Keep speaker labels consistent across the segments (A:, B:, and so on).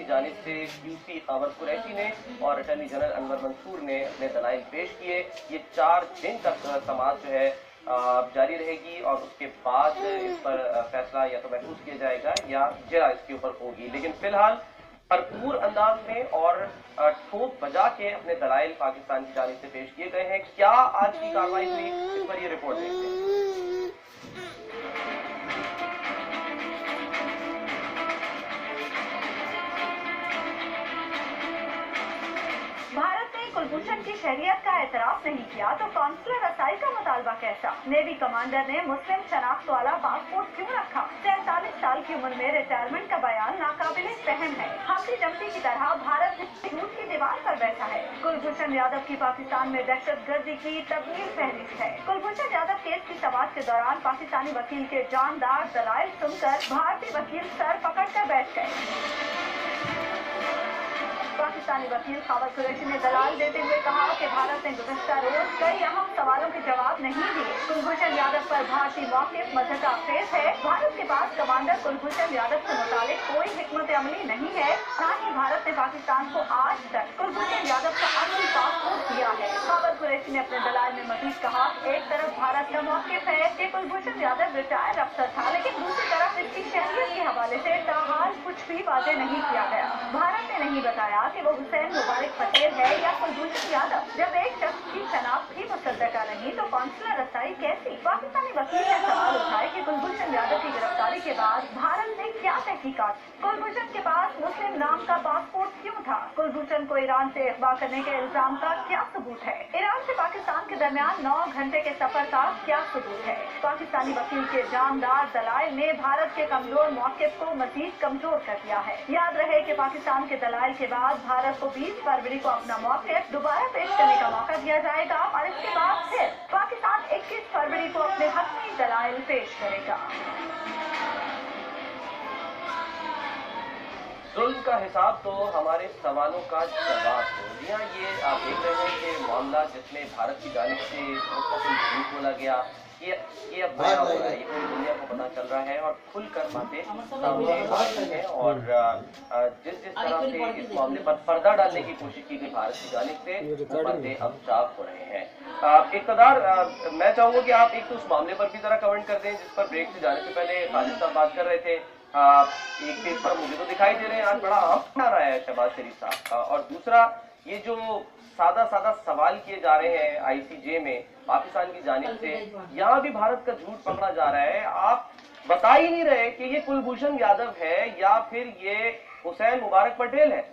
A: की जानिब से QC कावत कुरैशी ने और अटॉर्नी जनरल अनवर मंसूर ने अपने दलाइल पेश किए। ये 4 दिन तक समाअत जो है जारी रहेगी और उसके बाद इस पर फैसला या तो महफूज किया जाएगा या जरा इसके ऊपर होगी। लेकिन फिलहाल भरपूर अंदाज में और ठोक बजा के अपने दलाइल पाकिस्तान की जानिब से पेश किए गए हैं। क्या आज की कार्रवाई हुई, इस पर ये रिपोर्ट देखते हैं।
B: कुलभूषण की शरीयत का एतराफ नहीं किया तो कौंसलर रसाई का मुतालबा कैसा? नेवी कमांडर ने मुस्लिम शनाख्त वाला पासपोर्ट क्यों रखा? 43 साल की उम्र में रिटायरमेंट का बयान नाकाबिले फहम है। हमटी जमटी की तरह भारत झूठ की दीवार पर बैठा है। कुलभूषण यादव की पाकिस्तान में दहशतगर्दी की तबलीग फहरिस्त है। कुलभूषण यादव केस की समाअत के दौरान पाकिस्तानी वकील के जानदार दलाइल सुनकर भारतीय वकील सर पकड़ कर बैठ गए। पाकिस्तानी वकील कावत कुरैशी ने दलाल देते हुए कहा कि भारत ने गुज़श्ता रोज कई अहम सवालों के जवाब नहीं दिए। कुलभूषण यादव पर भारतीय मौक़िफ़ मज़हका खेज है। भारत के पास कमांडर कुलभूषण यादव से मुतालिक कोई हिकमत अमली नहीं है, न ही भारत ने पाकिस्तान को आज तक कुलभूषण यादव का असली पासपोर्ट दिया है। कावत कुरैशी ने अपने दलाल में मजीद कहा, एक तरफ भारत का मौक़िफ़ है कि कुलभूषण यादव रिटायर अफसर था, लेकिन दूसरी तरफ इसकी शहरियत के हवाले से ताहाल कुछ भी वाज़ेह नहीं किया गया। भारत ने नहीं बताया कि वो हुसैन मुबारक पटेल है या कुलभूषण यादव। जब एक शख्स की शनाख्त ही मुसद्दका नहीं तो कौंसलर रसाई कैसी? पाकिस्तानी वकील ने सवाल उठाए कि कुलभूषण यादव की गिरफ्तारी के बाद भारत ने क्या तहकीकात? कुलभूषण के पास मुस्लिम नाम का पासपोर्ट क्यों था? कुलभूषण को ईरान से अगवा करने के इल्जाम का क्या सबूत है? ईरान से पाकिस्तान के दरमियान 9 घंटे के सफर का क्या सबूत है? पाकिस्तानी वकील के जानदार दलाइल ने भारत के कमजोर मौक़िफ़ को मजीद कमजोर कर दिया है। याद रहे कि पाकिस्तान के दलाइल के बाद भारत को 20 फरवरी को अपना मौक़िफ़ दोबारा पेश करने का मौका दिया जाएगा और इसके बाद फिर पाकिस्तान 21 फरवरी को अपने हक़ी दलाइल पेश करेगा।
A: जुल्म का हिसाब तो हमारे सवालों का जवाब हो दिया। ये आप देख रहे हैं कि मामला जिसमें भारत की जानिब से मुस्तकिल झूठ बोला गया, ये अब बयां हो रहा है, ये पूरी दुनिया को पता चल रहा है और खुलकर बातें सामने आ रही हैं। और जिस तरह से इस मामले पर पर्दा डालने की कोशिश की गई भारत की जानिब से, वो बातें अब साफ हो रहे हैं। इक़्तिदार, मैं चाहूँगा कि आप एक तो उस मामले पर भी जरा कमेंट कर दें जिस पर ब्रेक से जाने से पहले खालिद साहब बात कर रहे थे। एक पेज पर मुझे तो दिखाई दे रहे हैं आज बड़ा अहम आ रहा है शहबाज शरीफ साहब का, और दूसरा ये जो सादा सवाल किए जा रहे हैं ICJ में पाकिस्तान की जानिब से, यहाँ भी भारत का झूठ पकड़ा जा रहा है। आप बता ही नहीं रहे कि ये कुलभूषण यादव है या फिर ये हुसैन मुबारक पटेल है।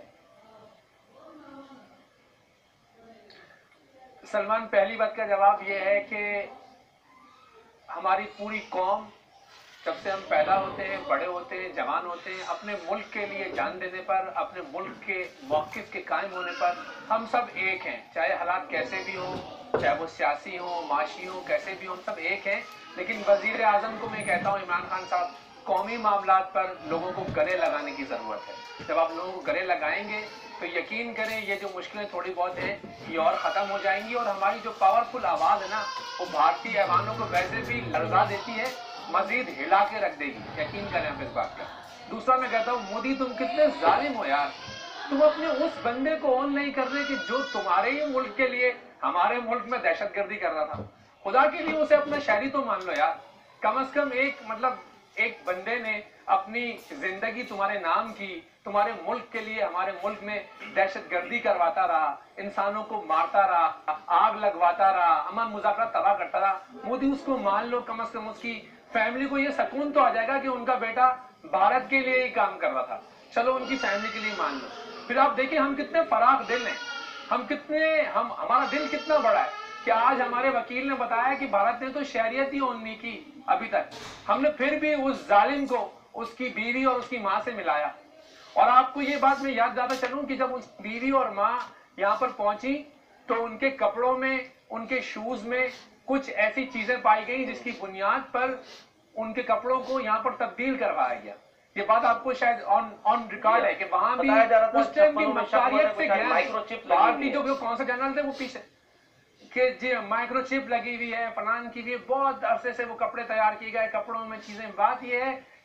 C: सलमान, पहली बात का जवाब ये है कि हमारी पूरी कौम जब से हम पैदा होते हैं, बड़े होते हैं, जवान होते हैं, अपने मुल्क के लिए जान देने पर, अपने मुल्क के मौक़िफ़ के कायम होने पर हम सब एक हैं। चाहे हालात कैसे भी हों, चाहे वो सियासी हो, माशी हो, कैसे भी हो, हम सब एक हैं। लेकिन वज़ीर आज़म को मैं कहता हूँ, इमरान खान साहब, कौमी मामलात पर लोगों को गले लगाने की ज़रूरत है। जब आप लोगों को गले लगाएंगे तो यकीन करें ये जो मुश्किलें थोड़ी बहुत हैं ये और ख़त्म हो जाएंगी, और हमारी जो पावरफुल आवाज़ है ना, वो भारतीय ऐवानों को वैसे भी लर्जा देती है, मजीद हिला के रख देगी। यकीन करें आप इस बात का। दूसरा मैं कहता हूँ, मोदी तुम कितने जालिम हो यार, तुम अपने उस बंदे को ऑन नहीं कर रहे कि जो तुम्हारे ही मुल्क के लिए हमारे मुल्क में दहशतगर्दी कर रहा था। खुदा के लिए उसे अपना शहरी तो मान लो यार। कम से कम एक बंदे ने अपनी जिंदगी तुम्हारे नाम की, तुम्हारे मुल्क के लिए, हमारे मुल्क में दहशतगर्दी करवाता रहा, इंसानों को मारता रहा, आग लगवाता रहा, अमन मुज़ाकरा तबाह करता रहा। मोदी उसको मान लो, कम से कम उसकी फैमिली को ये सुकून तो आ जाएगा कि उनका बेटा भारत के लिए ही काम कर रहा था। चलो उनकी फैमिली के लिए मान लो। फिर आप देखिए हम कितने फराख दिल हैं, हमारा दिल कितना बड़ा है कि आज हमारे वकील ने बताया कि भारत ने तो शहरियत ही ऑन नहीं की अभी तक। हमने फिर भी उस जालिम को उसकी बीवी और उसकी माँ से मिलाया। और आपको ये बात मैं याद दिलाता चलूं कि जब उस बीवी और माँ यहाँ पर पहुंची तो उनके कपड़ों में, उनके शूज में कुछ ऐसी चीजें पाई गई जिसकी बुनियाद पर उनके कपड़ों को यहाँ पर तब्दील करवाया गया। ये बात आपको शायद ऑन रिकॉर्ड है कि वहां भी उस टाइम की मशहूरियत से भारतीय जो कौन सा जनरल थे वो पीछे कि जी माइक्रोचिप लगी हुई है, फलान की भी बहुत अरसे से वो कपड़े तैयार किए गए, कपड़ों में चीजें। बात ये है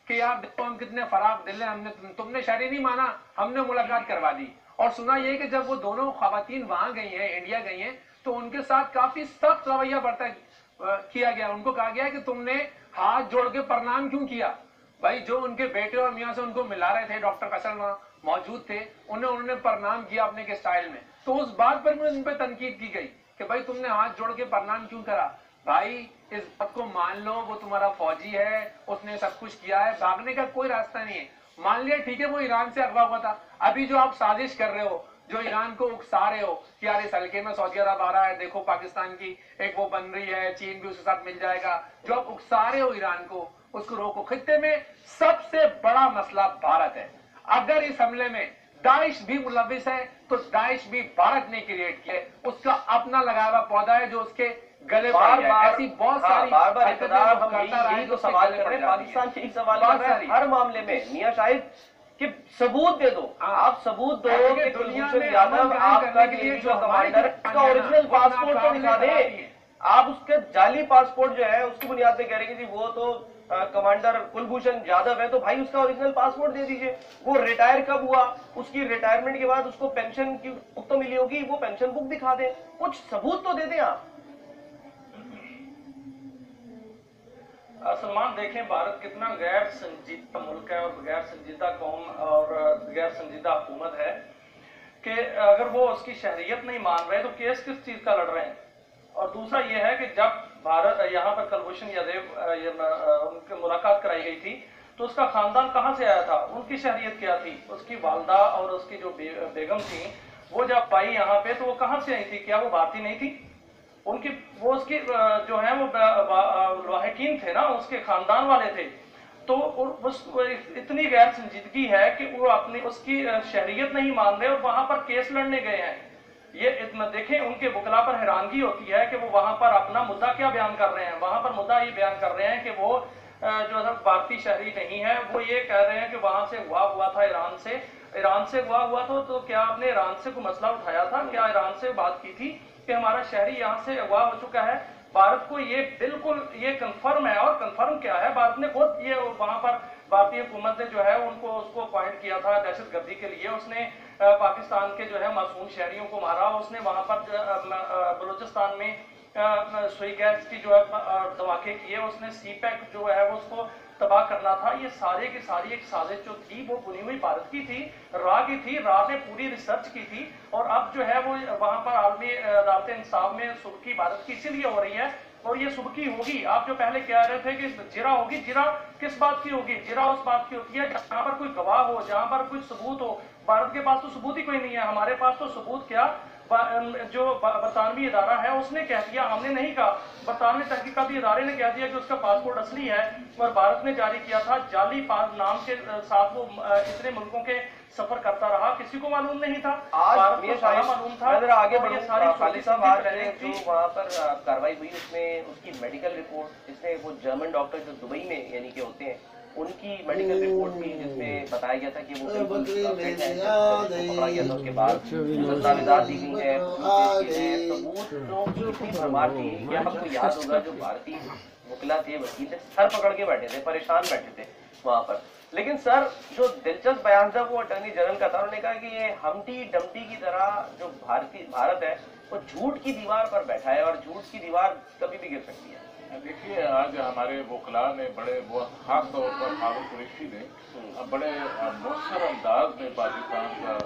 C: कि यार देखो हम कितने फराग दिल हैं, हमने तुमने शहरी नहीं माना, हमने मुलाकात करवा दी। और सुना ये कि जब वो दोनों खवातीन वहां गई हैं, इंडिया गई हैं, तो उनके साथ काफी सख्त रवैया किया गया। उनको कहा गया कि तुमने हाथ जोड़ के प्रणाम क्यों किया। भाई जो उनके बेटे और मियाँ से उनको मिला रहे थे, डॉक्टर फैसल वहां मौजूद थे, उन्होंने प्रणाम किया अपने के स्टाइल में। तो उस बात पर भी उन पर तनकीद की गई कि भाई तुमने हाथ जोड़ के प्रणाम क्यों करा। भाई इस बात को मान लो, वो तुम्हारा फौजी है, उसने सब कुछ किया है, भागने का कोई रास्ता नहीं है। मान लिया ठीक है वो ईरान से अगवा हुआ था, अभी जो आप साजिश कर रहे हो, जो ईरान को उकसा रहे हो कि यार इस हल्के में सऊदी अरब आ रहा है, देखो पाकिस्तान की एक वो बन रही है, चीन भी उसके साथ मिल जाएगा, जो आप उकसा रहे हो ईरान को, उसको रोको। खित्ते में सबसे बड़ा मसला भारत है। अगर इस हमले में दाइश भी मुलविस है तो दाइश भी भारत ने क्रिएट किया है, उसका अपना लगाया हुआ पौधा है जो उसके गले
A: बार बार
C: ऐसी बहुत
A: हाँ,
C: सारी
A: बार बार इक़्तिदार हम
C: करता रहा है
A: यही
C: जो
A: तो सवाल
C: उसके
A: कर रहे हैं,
C: गले पड़
A: पाकिस्तान
C: जाती है।
A: यही सवाल कर रहा है हर मामले में। मियां शाहिद कि सबूत दे दो, आप सबूत दो कि कुलभूषण यादव आपका नेवी का कमांडर है, उसका ओरिजिनल पासपोर्ट तो दिखा दे। आप उसके जाली पासपोर्ट जो है उसकी बुनियाद पे कह रहे हैं कि वो तो कमांडर कुलभूषण यादव है, तो भाई उसका ओरिजिनल पासपोर्ट दे दीजिए। वो रिटायर कब हुआ, उसकी रिटायरमेंट के बाद उसको पेंशन की बुक तो मिली होगी, वो पेंशन बुक दिखा दें, कुछ सबूत तो दे दें आप।
D: सलमान देखें, भारत कितना गैर संजीदा मुल्क है और गैर संजीदा कौम और गैर संजीदा हुकूमत है कि अगर वो उसकी शहरियत नहीं मान रहे तो केस किस चीज का लड़ रहे हैं। और दूसरा ये है कि जब भारत यहाँ पर कुलभूषण यादव उनकी मुलाकात कराई गई थी तो उसका खानदान कहाँ से आया था, उनकी शहरियत क्या थी, उसकी वालदा और उसकी जो बेगम थी वो जब पाई यहाँ पे तो वो कहाँ से आई थी, क्या वो भारतीय नहीं थी? उनकी वो उसकी जो है वो लाहिकीन थे ना, उसके खानदान वाले थे। तो उस इतनी गैर संजीदगी है कि वो अपनी उसकी शहरियत नहीं मान रहे और वहां पर केस लड़ने गए हैं। ये इतना देखें, उनके वकला पर हैरानगी होती है कि वो वहां पर अपना मुद्दा क्या बयान कर रहे हैं। वहां पर मुद्दा ये बयान कर रहे हैं कि वो जो है भारतीय शहरी नहीं है, वो ये कह रहे हैं कि वहां से हुआ था ईरान से हुआ तो क्या आपने ईरान से कोई मसला उठाया था, क्या ईरान से बात की थी कि हमारा शहरी यहाँ से अगवा हो चुका है? भारत को ये बिल्कुल ये कंफर्म है। और कंफर्म क्या है, भारत ने खुद ये वहां पर भारतीय हुकूमत ने जो है उसको अपॉइंट किया था दहशतगर्दी के लिए। उसने पाकिस्तान के जो है मासूम शहरियों को मारा, उसने वहां पर बलूचिस्तान में सुई गैस की जो है धमाके किए, उसने सीपैक जो है वो उसको तबाह करना था। ये सारे की सारी एक साजिश जो थी वो बुनी हुई भारत की थी, रा ने पूरी रिसर्च की थी। और अब जो है वो वहां पर आलमी अदालत इंसाफ में सुबकी भारत की इसीलिए हो रही है और ये सुबकी होगी। आप जो पहले कह रहे थे कि जिरा होगी, जिरा किस बात की होगी? जिरा उस बात की होती है जहां पर कोई गवाह हो, जहां पर कोई सबूत हो। भारत के पास तो सबूत ही कोई नहीं है। हमारे पास तो सबूत क्या, जो बरतानवी इदारा है उसने कह दिया, हमने नहीं कहा। बरतानवी तहकीकाती इदारे ने कह दिया कि उसका पासपोर्ट असली है और भारत ने जारी किया था जाली पास नाम के साथ। वो इतने मुल्कों के सफर करता रहा, किसी को मालूम नहीं था।
A: आज
D: को सारा मालूम था।
A: अगर आगे
D: और ये सारी
A: खालिद साहब आज जो वहाँ पर कार्रवाई हुई उसमें उसकी मेडिकल रिपोर्ट, इसमें वो जर्मन डॉक्टर जो दुबई में यानी कि होते हैं उनकी मेडिकल रिपोर्ट भी जिसमें बताया गया था कि वो बिल्कुल फिट है, पकड़ा गया था उसके बाद दस्तावेजात दी गई है, सबूत तो कितनी भरमार थी। ये आपको याद होगा जो भारतीय वकीला थे, वकील थे, सर पकड़ के बैठे थे, परेशान बैठे थे वहां पर। लेकिन सर जो दिलचस्प बयान था वो अटॉर्नी जनरल का था। उन्होंने कहा कि ये हमटी डमटी की तरह जो भारत है वो झूठ की दीवार पर बैठा है और झूठ की दीवार कभी भी गिर सकती है।
E: देखिए, आज हमारे वकला ने बड़े बहुत खास तौर पर फारूक कुरैशी ने बड़े मौसर अंदाज में पाकिस्तान का